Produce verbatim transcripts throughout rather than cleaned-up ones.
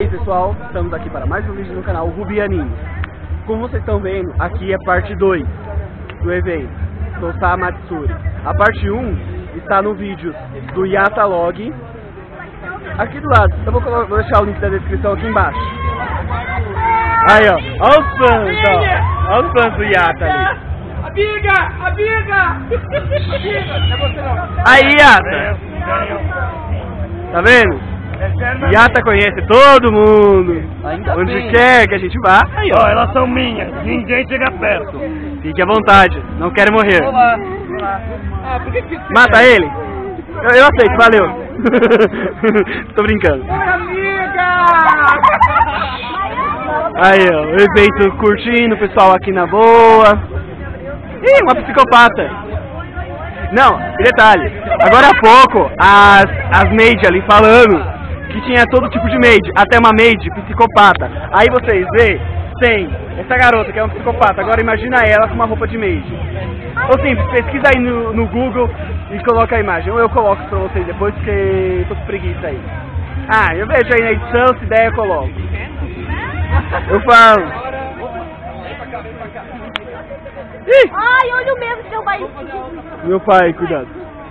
E aí pessoal, estamos aqui para mais um vídeo no canal Ruby Anime. Como vocês estão vendo, aqui é parte dois do evento Tosa Matsuri. A parte um está no vídeo do Yata Log. Aqui do lado, eu vou, vou deixar o link da descrição aqui embaixo. Aí ó, olha os fãs, ó, olha os fãs do Yata ali. Amiga, amiga! Aí Yata, tá vendo? Yata conhece todo mundo. Ainda onde bem. quer que a gente vá. Aí ó, Ó, elas são minhas, ninguém chega perto. fique à vontade, não quero morrer. Olá, olá. Ah, por que que você... Mata ele? Eu, eu aceito, valeu. Tô brincando. Oi, amiga! Aí ó, o evento curtindo, o pessoal aqui na boa. Ih, uma psicopata. Não, e detalhe, agora há pouco as, as maids ali falando que tinha todo tipo de maid, até uma maid psicopata. Aí vocês vê, tem essa garota que é uma psicopata, agora imagina ela com uma roupa de maid. Ou sim, pesquisa aí no, no Google e coloca a imagem, ou eu coloco pra vocês depois porque tô com preguiça aí. Ah, eu vejo aí na edição, se der eu coloco. Eu falo. Ih! Ai, olha o mesmo seu pai. Meu pai, cuidado.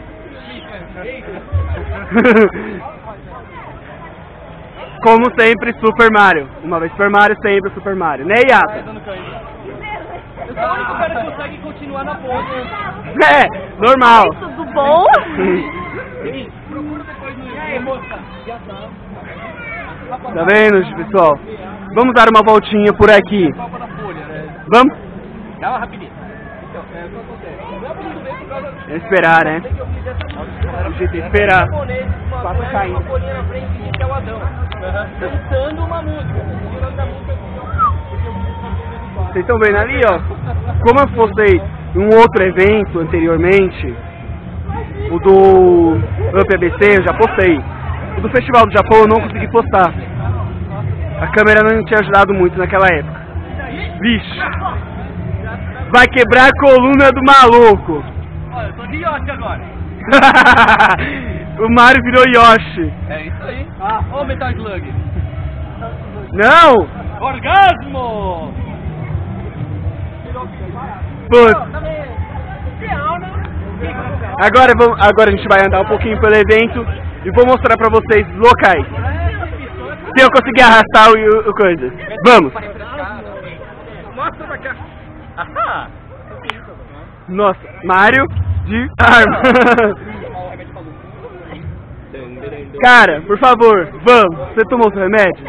Como sempre, Super Mario. Uma vez Super Mario, sempre Super Mario. Né, Yata? Eu sou o único cara que consegue continuar na ponta. É, normal. Oi, tudo bom? Procura depois no... E aí, moça? Já tá. Tá vendo, pessoal? Vamos dar uma voltinha por aqui. Copa da Folha, né? Vamos? Dá uma rapidinho. Então, é o que acontece. Meu apelido veio por causa... É esperar, né? Eu fiz essa... A gente tem que esperar. Uma, Quatro uma, caindo. uma folhinha na frente que é o Adão. Cantando uma música. O nome da música Vocês estão vendo ali, ó? Como eu postei em um outro evento anteriormente, o do Up A B C, eu já postei. O do Festival do Japão eu não consegui postar. A câmera não tinha ajudado muito naquela época. Vixe! Vai quebrar a coluna do maluco! Olha, eu tô de Yoshi agora. O Mario virou Yoshi. É isso aí. Ah, ô Metal Slug. Não! Orgasmo! Putz. Agora, vamos, agora a gente vai andar um pouquinho pelo evento e vou mostrar pra vocês os locais. Se eu conseguir arrastar o, o coisa. Vamos! Mostra pra cá. Ahá! Nossa, Mario de arma. Cara, por favor, vamos. Você tomou seu remédio?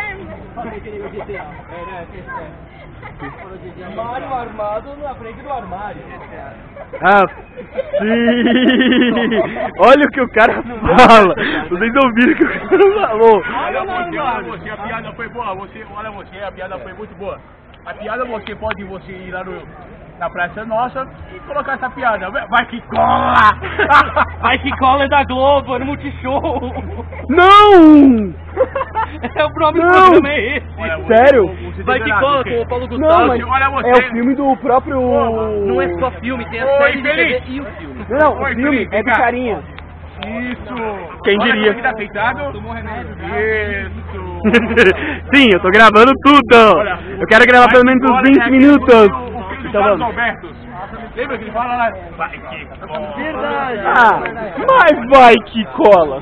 Mario armado na frente do armário. Ah, sim! Olha o que o cara fala! Vocês ouviram o que o cara falou? Olha você, olha você, a piada foi boa, você, olha você, a piada foi muito boa. A piada você pode você ir lá no, na Praça Nossa e colocar essa piada. Vai que cola! Vai que cola é da Globo, é no Multishow. Não! É o nome do Não. programa é esse. Olha, você- Sério? você Vai tem que danado, cola porque- com o Paulo Não, Gustavo. mas olha você. é o filme do próprio... Não é só filme, tem a Oi, série de T V Feliz. e o filme. Não, o Oi, filme Felipe, é do vem cá. carinha. Isso! Quem Olha diria? como que tá deitado? Tomou remédio, Isso! Sim, eu tô gravando tudo! Olha, Eu quero gravar pelo menos uns vinte minutos! O filho do Então Carlos vamos. Alberto. Lembra que ele fala lá? Vai que cola. Verdade. Ah, mas vai que cola!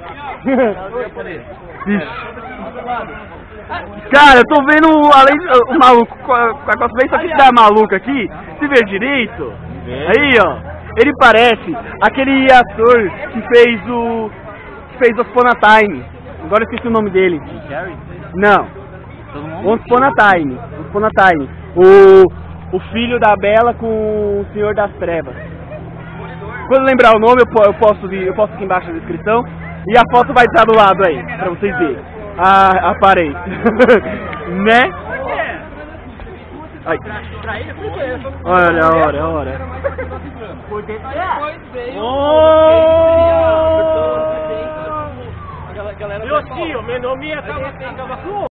Vixe. Cara, eu tô vendo além de, o maluco com a, com a cosplay, só que da maluca aqui, se vê direito, aí ó, ele parece aquele ator que fez o que fez Once Upon a Time, agora eu esqueci o nome dele. Não, Once Upon a Time, Once Upon a Time, o, o filho da Bela com o Senhor das Trevas. Quando lembrar o nome eu, po- eu posto vi- eu posto aqui embaixo na descrição e a foto vai estar do lado aí, pra vocês verem. A aparência. Né? Ai. Olha, olha, olha. Meu tio, meu nome é Cavacu.